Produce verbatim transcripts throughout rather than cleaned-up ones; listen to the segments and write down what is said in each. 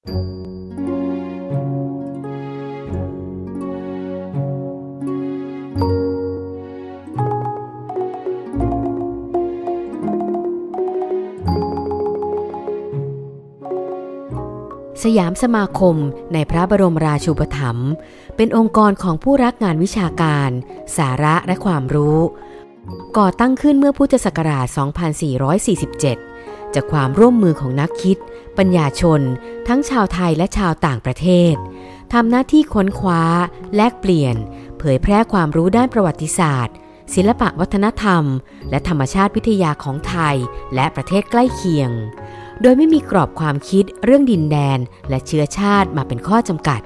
สยามสมาคมในพระบรมราชูปถัมภ์เป็นองค์กรของผู้รักงานวิชาการสาระและความรู้ก่อตั้งขึ้นเมื่อพุทธศักราช สองพันสี่ร้อยสี่สิบเจ็ด จากความร่วมมือของนักคิดปัญญาชนทั้งชาวไทยและชาวต่างประเทศทำหน้าที่ค้นคว้าแลกเปลี่ยนเผยแพร่ความรู้ด้านประวัติศาสตร์ศิลปวัฒนธรรมและธรรมชาติวิทยาของไทยและประเทศใกล้เคียงโดยไม่มีกรอบความคิดเรื่องดินแดนและเชื้อชาติมาเป็นข้อจำกัด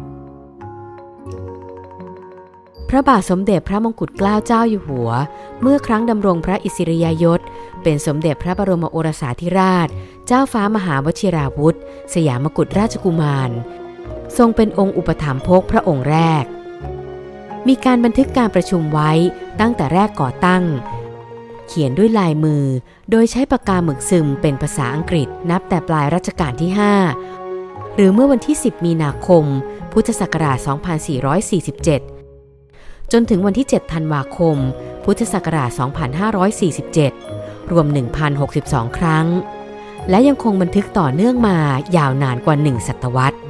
พระบาทสมเด็จพระมงกุฎเกล้าเจ้าอยู่หัวเมื่อครั้งดำรงพระอิสริยยศเป็นสมเด็จพระบรมโอรสาธิราชเจ้าฟ้ามหาวชิราวุธสยามกุฎราชกุมารทรงเป็นองค์อุปถัมภกพระองค์แรกมีการบันทึกการประชุมไว้ตั้งแต่แรกก่อตั้งเขียนด้วยลายมือโดยใช้ปากกาหมึกซึมเป็นภาษาอังกฤษนับแต่ปลายรัชกาลที่ห้าหรือเมื่อวันที่สิบมีนาคมพุทธศักราช สองพันสี่ร้อยสี่สิบเจ็ด จนถึงวันที่เจ็ดธันวาคมพุทธศักราช สองพันห้าร้อยสี่สิบเจ็ด รวม หนึ่งพันหกสิบสอง ครั้งและยังคงบันทึกต่อเนื่องมายาวนานกว่าหนึ่งศตวรรษ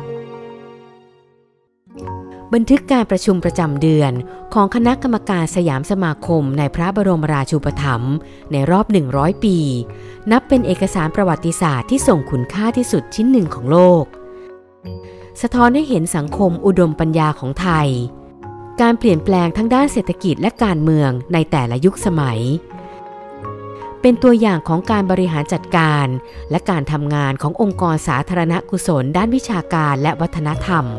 บันทึกการประชุมประจำเดือนของคณะกรรมการสยามสมาคมในพระบรมราชูปถัมภ์ในรอบหนึ่งร้อยปีนับเป็นเอกสารประวัติศาสตร์ที่ทรงคุณค่าที่สุดชิ้นหนึ่งของโลกสะท้อนให้เห็นสังคมอุดมปัญญาของไทยการเปลี่ยนแปลงทั้งด้านเศรษฐกิจและการเมืองในแต่ละยุคสมัยเป็นตัวอย่างของการบริหารจัดการและการทำงานขององค์กรสาธารณกุศลด้านวิชาการและวัฒนธรรม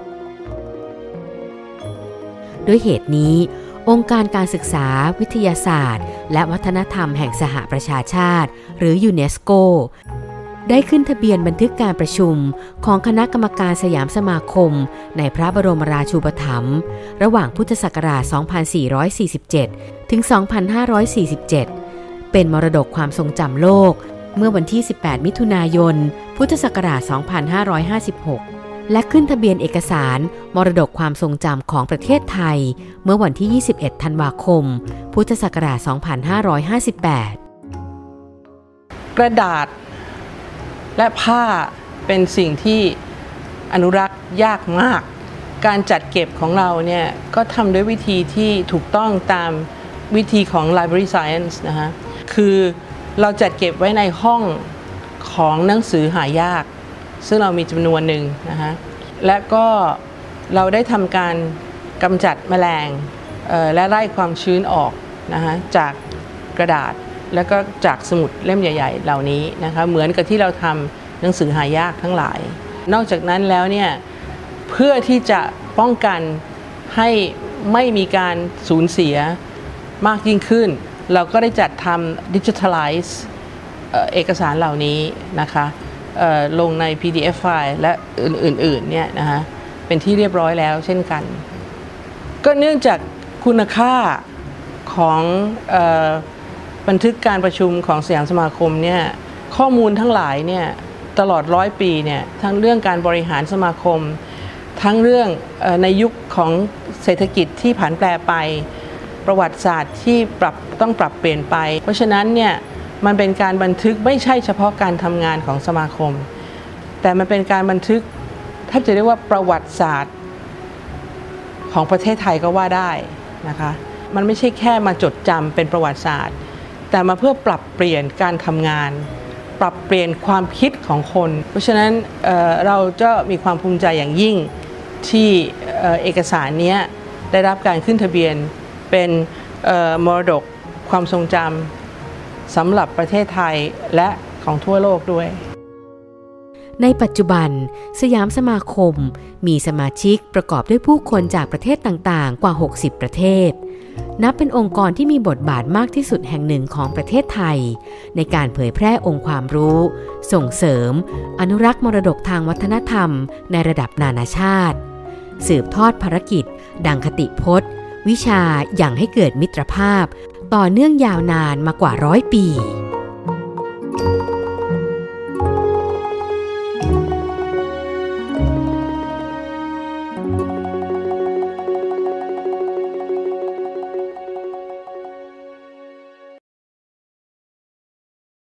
ด้วยเหตุนี้องค์การการศึกษาวิทยาศาสตร์และวัฒนธรรมแห่งสหประชาชาติหรือยูเนสโกได้ขึ้นทะเบียนบันทึกการประชุมของคณะกรรมการสยามสมาคมในพระบรมราชูปถัมภ์ระหว่างพุทธศักราช สองพันสี่ร้อยสี่สิบเจ็ด ถึง สองพันห้าร้อยสี่สิบเจ็ด เป็นมรดกความทรงจำโลกเมื่อวันที่ สิบแปด มิถุนายน พุทธศักราช สองพันห้าร้อยห้าสิบหกและขึ้นทะเบียนเอกสารมรดกความทรงจำของประเทศไทยเมื่อวันที่ ยี่สิบเอ็ด ธันวาคม พุทธศักราช สองพันห้าร้อยห้าสิบแปดกระดาษและผ้าเป็นสิ่งที่อนุรักษ์ยากมากการจัดเก็บของเราเนี่ยก็ทำด้วยวิธีที่ถูกต้องตามวิธีของ Library Science นะฮะคือเราจัดเก็บไว้ในห้องของหนังสือหายากซึ่งเรามีจำนวนหนึ่งนะฮะและก็เราได้ทำการกำจัดแมลงและไล่ความชื้นออกนะฮะจากกระดาษแล้วก็จากสมุดเล่มใหญ่ๆเหล่านี้นะคะเหมือนกับที่เราทำหนังสือหายากทั้งหลายนอกจากนั้นแล้วเนี่ยเพื่อที่จะป้องกันให้ไม่มีการสูญเสียมากยิ่งขึ้นเราก็ได้จัดทำ Digitalize เอกสารเหล่านี้นะคะลงใน พี ดี เอฟ ไฟล์และอื่นๆเนี่ยนะคะเป็นที่เรียบร้อยแล้วเช่นกันก็เนื่องจากคุณค่าของเอ่อบันทึกการประชุมของสยามสมาคมเนี่ยข้อมูลทั้งหลายเนี่ยตลอดร้อยปีเนี่ยทั้งเรื่องการบริหารสมาคมทั้งเรื่องเอ่อในยุคของเศรษฐกิจที่ผันแปรไปประวัติศาสตร์ที่ปรับต้องปรับเปลี่ยนไปเพราะฉะนั้นเนี่ยมันเป็นการบันทึกไม่ใช่เฉพาะการทำงานของสมาคมแต่มันเป็นการบันทึกถ้าจะเรียกว่าประวัติศาสตร์ของประเทศไทยก็ว่าได้นะคะมันไม่ใช่แค่มาจดจำเป็นประวัติศาสตร์แต่มาเพื่อปรับเปลี่ยนการทำงานปรับเปลี่ยนความคิดของคนเพราะฉะนั้น เอ่อ เราจะมีความภูมิใจอย่างยิ่งที่เอ่อเอกสารนี้ได้รับการขึ้นทะเบียนเป็นเอ่อมรดกความทรงจำสำหรับประเทศไทยและของทั่วโลกด้วยในปัจจุบันสยามสมาคมมีสมาชิกประกอบด้วยผู้คนจากประเทศต่างๆกว่าหกสิบประเทศนับเป็นองค์กรที่มีบทบาทมากที่สุดแห่งหนึ่งของประเทศไทยในการเผยแพร่องค์ความรู้ส่งเสริมอนุรักษ์มรดกทางวัฒนธรรมในระดับนานาชาติสืบทอดภารกิจดังคติพจน์วิชาอย่างให้เกิดมิตรภาพต่อเนื่องยาวนานมากว่าร้อยปี